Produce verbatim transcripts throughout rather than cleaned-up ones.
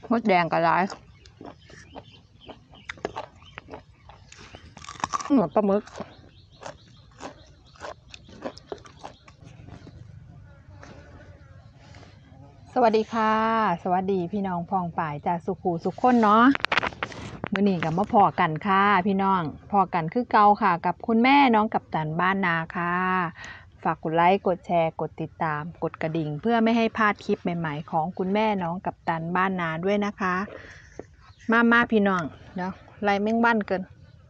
มดแดงก็ได้หนวดปลาหมึกสวัสดีค่ะสวัสดีพี่น้องพองป่ายจากสุขูสุขคนเนาะมื้อนี้กับมาพอกันค่ะพี่น้องพอกันคือเก่าค่ะกับคุณแม่น้องกัปตันบ้านนาค่ะฝากกดไลค์กดแชร์กดติดตามกดกระดิ่งเพื่อไม่ให้พลาดคลิปใหม่ๆของคุณแม่น้องกัปตันบ้านนาด้วยนะคะมามาพี่น้องเดี๋ยวไล่แมงวันเกิน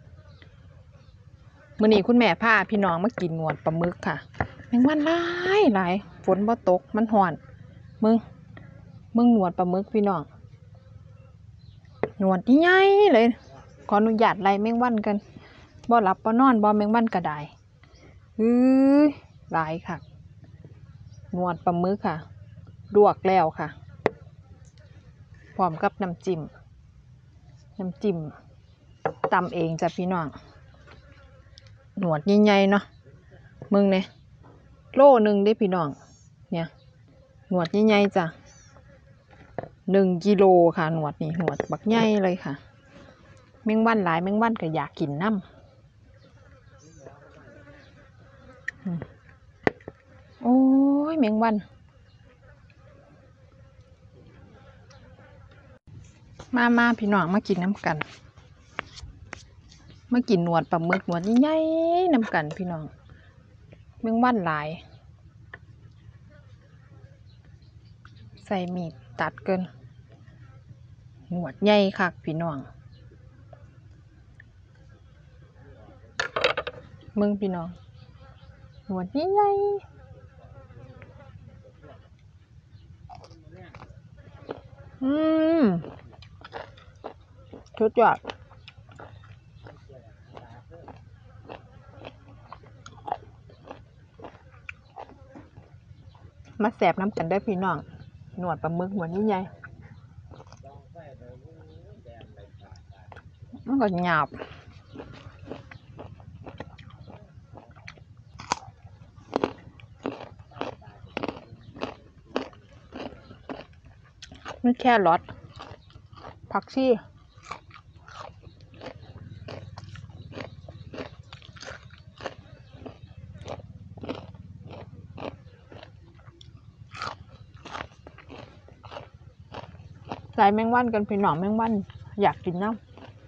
มื้อนี้คุณแม่พาพี่น้องมากินหนวดปลาหมึกค่ะแมงวันหลายหลายฝนบ่ตกมันร้อนมึงมึงหนวดปลาหมึกพี่น้องหนวดใหญ่เลยขออนุญาตไล่แมงวันกันบ่หลับบ่นอนบ่แมงวันก็ได้อื้อหลายค่ะหนวดปลาหมึกค่ะลวกแล้วค่ะพร้อมกับน้ำจิ้มน้ำจิ้มตำเองจ้ะพี่น้องหนวดใหญ่ๆเนาะมึงเนี่ยโลนึงได้พี่น้องเนี่ยหนวดใหญ่ๆจ้ะหนึ่งกิโลค่ะหนวดนี่หนวดบักใหญ่เลยค่ะแมงวันหลายแมงวันก็อยากกินน้ำโอ้ยแมงวันมามาพี่น้องมากินน้ำกันมากินหนวดปลาหมึกหนวดใหญ่ๆน้ำกันพี่น้องแมงวันหลายใส่มีดตัดเกินหนวดใหญ่คักพี่น้องมึงพี่น้องหนวดใหญ่ๆอืมชุดยอดมาแสบน้ำกันได้พี่น้องหนวดปลาหมึกหนวดใหญ่ๆมันก็หยาบมันแค่รสผักชีใส่แมงวันกันพี่น้องแมงวันอยากกินน้ำ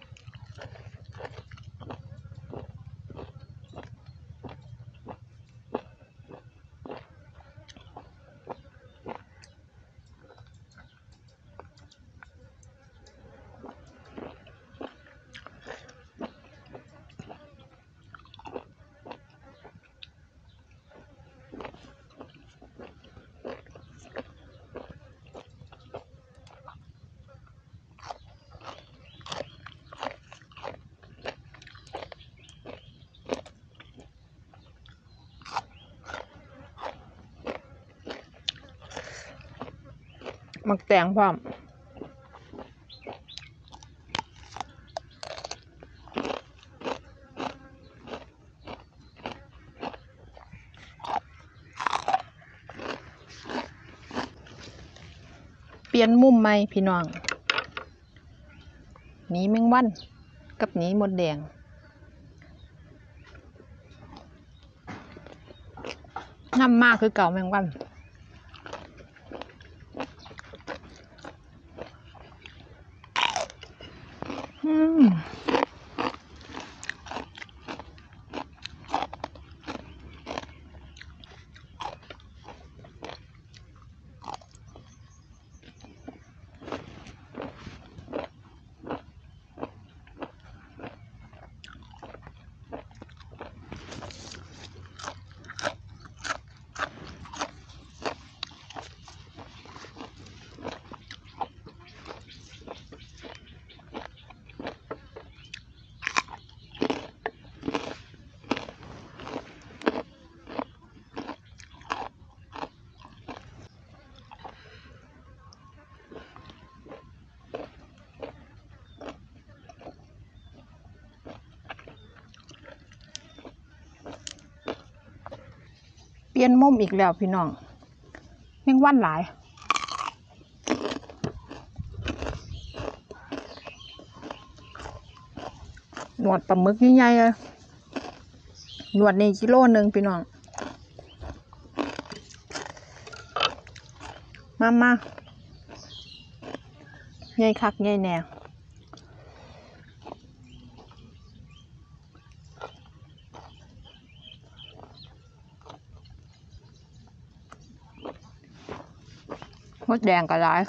มักแตงพร้อมเปลี่ยนมุมใหม่พี่น้องหนีแมงวันกับหนีมดแดงน้ำมากคือเก่าแมงวันอืมเปลี่ยนมุมอีกแล้วพี่น้องแมงวันหลายหนวดปลาหมึกใหญ่ๆเลยหนวดนี่กิโลหนึ่งพี่น้องมามาใหญ่คักใหญ่แน่มดแดงก็ได้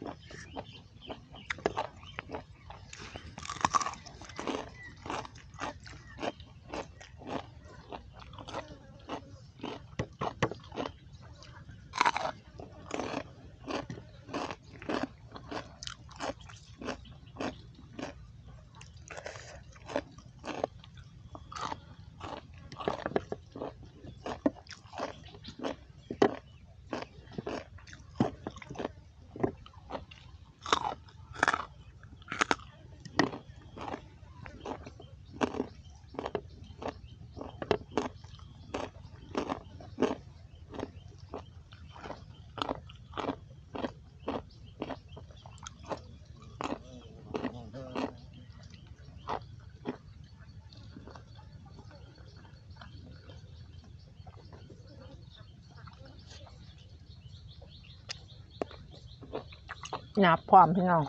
หนาพร้อมพี่น้อง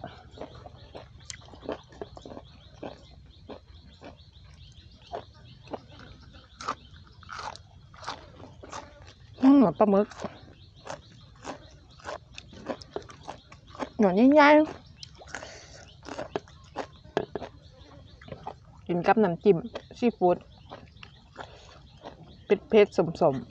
หนวดปลาหมึกหนวดใหญ่ๆกินกับน้ำจิ้มซีฟู้ดเผ็ดๆสม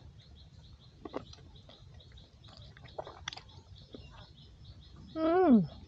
ๆอืม